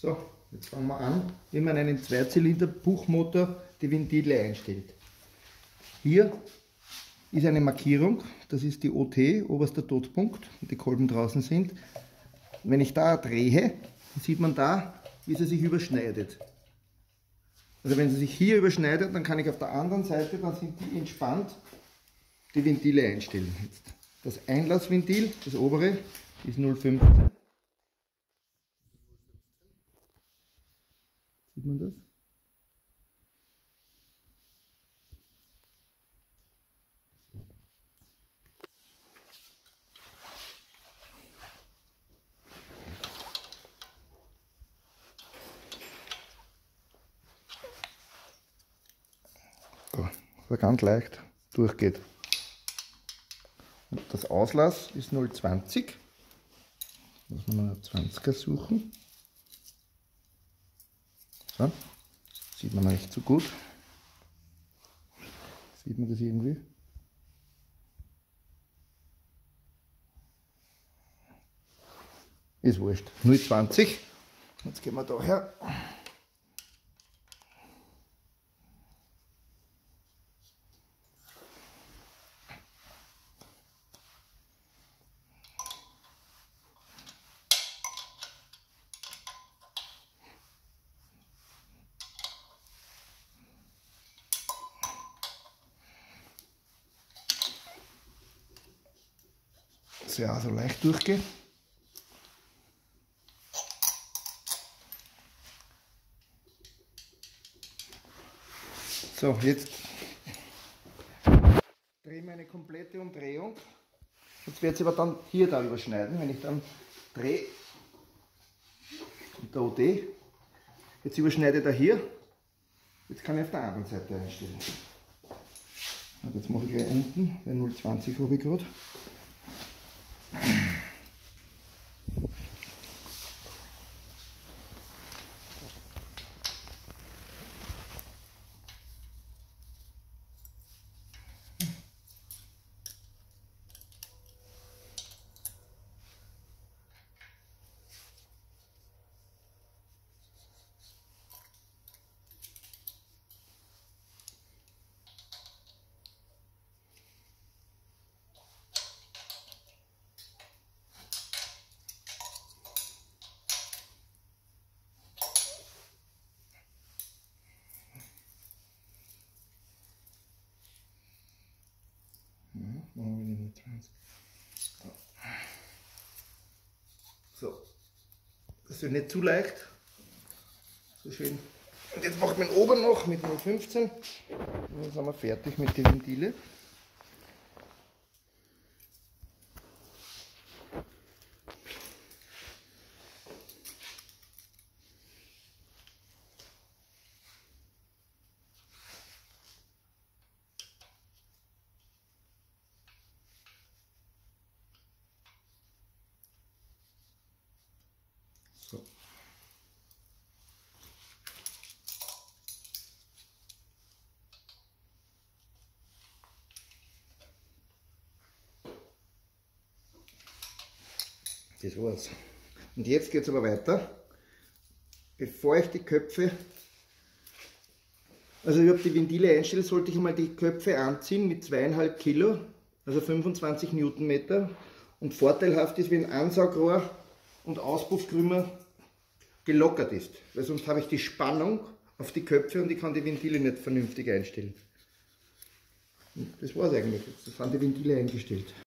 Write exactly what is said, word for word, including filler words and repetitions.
So, jetzt fangen wir an, wie man einen Zweizylinder-Buchmotor die Ventile einstellt. Hier ist eine Markierung, das ist die O T, oberster Totpunkt, wo die Kolben draußen sind. Wenn ich da drehe, sieht man da, wie sie sich überschneidet. Also wenn sie sich hier überschneidet, dann kann ich auf der anderen Seite, dann sind die entspannt, die Ventile einstellen. Jetzt das Einlassventil, das obere, ist null Komma fünfzehn. Sieht man das? So, so ganz leicht durchgeht. Und das Auslass ist null Komma zwanzig. Muss man noch einen zwanziger suchen. So, sieht man nicht so gut. Sieht man das irgendwie? Ist wurscht. null Komma zwanzig. Jetzt gehen wir da her. Ja, so leicht durchgehen. So, jetzt drehen wir eine komplette Umdrehung. Jetzt wird es aber dann hier da überschneiden, wenn ich dann drehe mit der O T. Jetzt überschneidet er hier. Jetzt kann ich auf der anderen Seite einstellen. Und jetzt mache ich gleich unten, bei null Komma zwanzig habe ich gerade. So, das ist nicht zu leicht. So schön. Und jetzt macht man oben noch mit null Komma fünfzehn. Und dann sind wir fertig mit den Ventile. So. Das war's. Und jetzt geht es aber weiter. Bevor ich die Köpfe, also überhaupt die Ventile einstelle, sollte ich einmal die Köpfe anziehen mit zweieinhalb Kilo, also fünfundzwanzig Newtonmeter. Und vorteilhaft ist, wenn Ansaugrohr und Auspuffkrümmer gelockert ist, weil sonst habe ich die Spannung auf die Köpfe und ich kann die Ventile nicht vernünftig einstellen. Und das war es eigentlich, jetzt sind die Ventile eingestellt.